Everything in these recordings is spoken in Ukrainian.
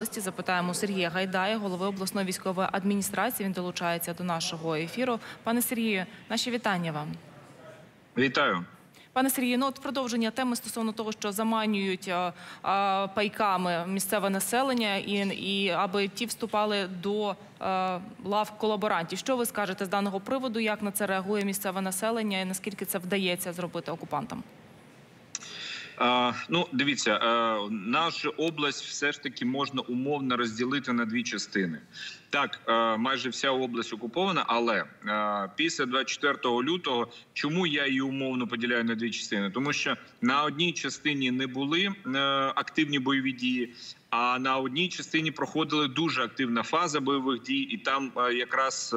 Запитаємо Сергія Гайдая, голови обласної військової адміністрації. Він долучається до нашого ефіру. Пане Сергію, наші вітання вам. Вітаю. Пане Сергію, от продовження теми стосовно того, що заманюють пайками місцеве населення, і аби ті вступали до лав колаборантів. Що ви скажете з даного приводу, як на це реагує місцеве населення і наскільки це вдається зробити окупантам? Дивіться, нашу область все ж таки можна умовно розділити на дві частини. Так, майже вся область окупована, але після 24 лютого, чому я її умовно поділяю на дві частини? Тому що на одній частині не були активні бойові дії, а на одній частині проходила дуже активна фаза бойових дій, і там якраз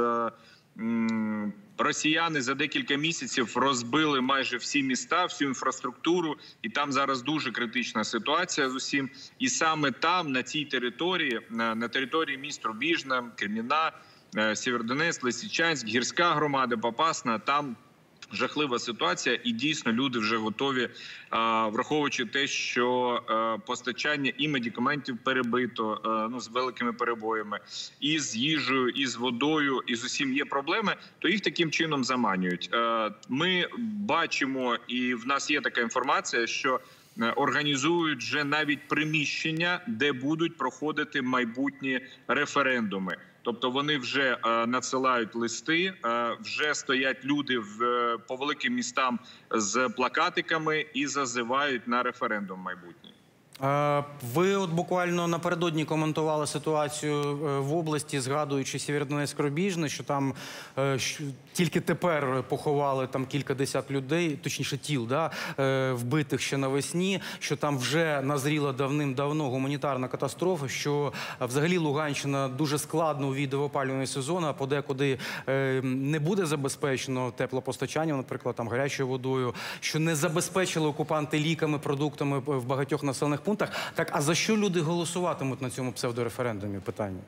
росіяни за декілька місяців розбили майже всі міста, всю інфраструктуру, і там зараз дуже критична ситуація з усім. І саме там, на цій території, на території міст Рубіжне, Кремінна, Сєвєродонецьк, Лисичанськ, Гірська громада, Попасна, там жахлива ситуація, і дійсно люди вже готові, враховуючи те, що постачання і медикаментів перебито, з великими перебоями, і з їжею, і з водою, і з усім є проблеми, то їх таким чином заманюють. Ми бачимо, і в нас є така інформація, що організують вже навіть приміщення, де будуть проходити майбутні референдуми. Тобто вони вже надсилають листи, вже стоять люди по великим містам з плакатиками і зазивають на референдум майбутній. Ви от буквально напередодні коментували ситуацію в області, згадуючи Сєвєродонецьк-Рубіжне, що там тільки тепер поховали там кількадесят людей, точніше тіл, вбитих ще навесні, що там вже назріла давним-давно гуманітарна катастрофа, що взагалі Луганщина дуже складно увійде в опалювальний сезон, а подекуди не буде забезпечено теплопостачання, наприклад, там гарячою водою, що не забезпечили окупанти ліками, продуктами в багатьох населених пунктах. Так, а за що люди голосуватимуть на цьому псевдореферендумі? Питання.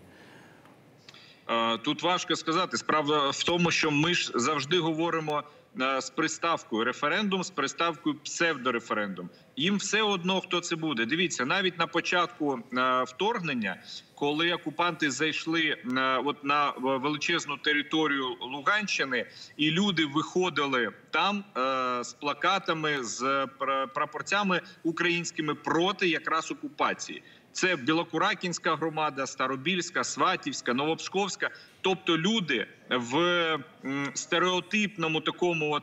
Тут важко сказати. Справа в тому, що ми ж завжди говоримо з приставкою референдум, з приставкою псевдореферендум. Їм все одно, хто це буде. Дивіться, навіть на початку вторгнення, коли окупанти зайшли на величезну територію Луганщини, і люди виходили там з плакатами, з прапорцями українськими проти якраз окупації. Це Білокуракінська громада, Старобільська, Сватівська, Новопсковська. Тобто люди в стереотипному такому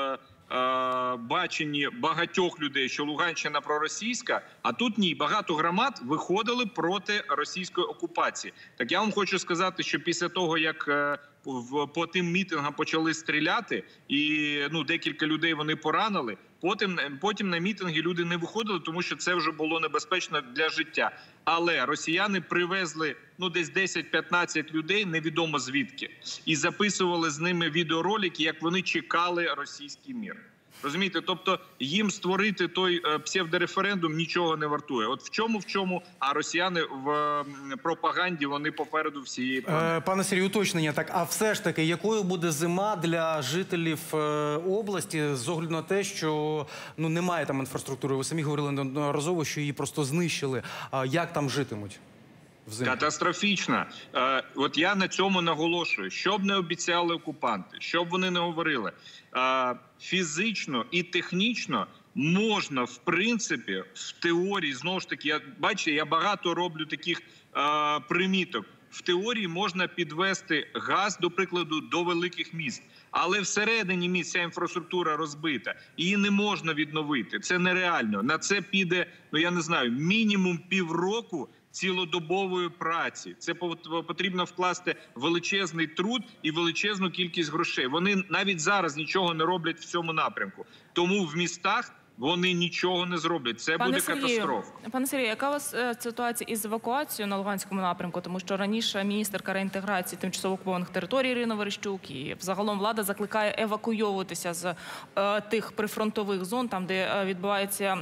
баченні багатьох людей, що Луганщина проросійська, а тут ні. Багато громад виходили проти російської окупації. Так я вам хочу сказати, що після того, як по тим мітингам почали стріляти, і декілька людей вони поранили, потім на мітинги люди не виходили, тому що це вже було небезпечно для життя. Але росіяни привезли десь 10-15 людей, невідомо звідки, і записували з ними відеоролики, як вони чекали російський мир. Розумієте? Тобто їм створити той псевдореферендум нічого не вартує. От в чому, а росіяни в пропаганді, вони попереду всієї планети. Пане Сергію, уточнення. Так, а все ж таки, якою буде зима для жителів області з огляду на те, що немає там інфраструктури? Ви самі говорили неодноразово, що її просто знищили. А як там житимуть? Катастрофічно. От я на цьому наголошую. Що б не обіцяли окупанти, що б вони не говорили, фізично і технічно можна, в принципі, в теорії, знову ж таки, я багато роблю таких приміток. В теорії можна підвести газ, до прикладу, до великих міст. Але всередині міст ця інфраструктура розбита. Її не можна відновити. Це нереально. На це піде, я не знаю, мінімум півроку цілодобової праці. Це потрібно вкласти величезний труд і величезну кількість грошей. Вони навіть зараз нічого не роблять в цьому напрямку. Тому в містах вони нічого не зроблять. Це буде катастрофа. Пане Сергію, яка у вас ситуація із евакуацією на Луганському напрямку? Тому що раніше міністерка реінтеграції тимчасово окупованих територій Ірина Верещук і взагалом влада закликає евакуйовуватися з тих прифронтових зон, там де відбувається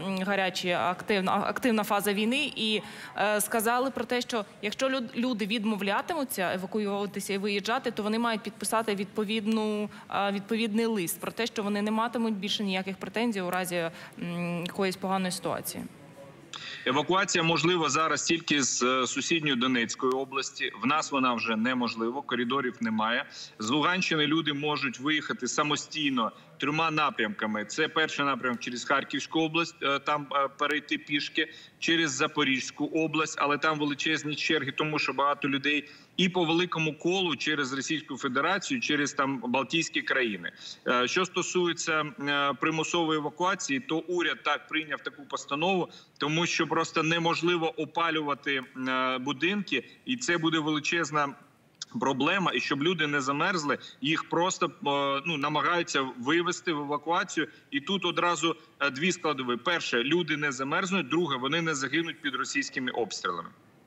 активна фаза війни, і сказали про те, що якщо люди відмовлятимуться евакуюватися і виїжджати, то вони мають підписати відповідний лист про те, що вони не матимуть більше ніяких претензій у разі якоїсь поганої ситуації. Евакуація можлива зараз тільки з сусідньої Донецької області. В нас вона вже неможлива, коридорів немає. З Луганщини люди можуть виїхати самостійно 3 напрямками. Це перший напрямок через Харківську область, там перейти пішки, через Запорізьку область, але там величезні черги, тому що багато людей і по великому колу через Російську Федерацію, через там Балтійські країни. Що стосується примусової евакуації, то уряд так прийняв таку постанову, тому що просто неможливо опалювати будинки, і це буде величезна проблема. І щоб люди не замерзли, їх просто намагаються вивести в евакуацію. І тут одразу 2 складові. Перше, люди не замерзнуть. Друге, вони не загинуть під російськими обстрілами.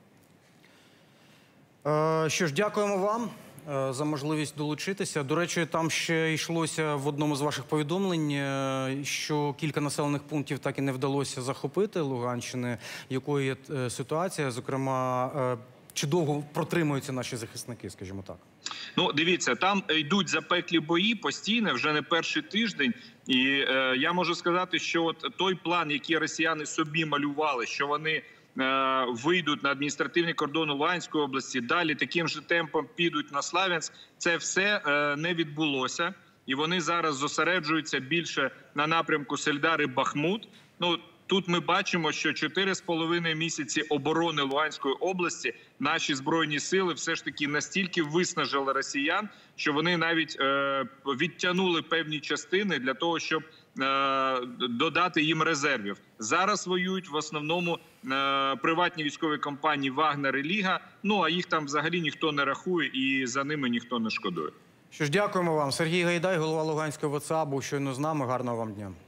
Що ж, дякуємо вам за можливість долучитися. До речі, там ще йшлося в одному з ваших повідомлень, що кілька населених пунктів так і не вдалося захопити Луганщини. Якою є ситуація? Зокрема, чи довго протримуються наші захисники, скажімо так? Ну, дивіться, там йдуть запеклі бої постійно, вже не перший тиждень. І я можу сказати, що от той план, який росіяни собі малювали, що вони вийдуть на адміністративні кордони Луганської області, далі таким же темпом підуть на Слов'янськ, це все не відбулося. І вони зараз зосереджуються більше на напрямку Сольдари-Бахмут. Ну, тут ми бачимо, що 4,5 місяці оборони Луганської області наші Збройні сили все ж таки настільки виснажили росіян, що вони навіть відтягнули певні частини для того, щоб додати їм резервів. Зараз воюють в основному приватні військові компанії «Вагнер» і «Ліга», ну а їх там взагалі ніхто не рахує і за ними ніхто не шкодує. Що ж, дякуємо вам. Сергій Гайдай, голова Луганської ВЦА, був щойно з нами. Гарного вам дня.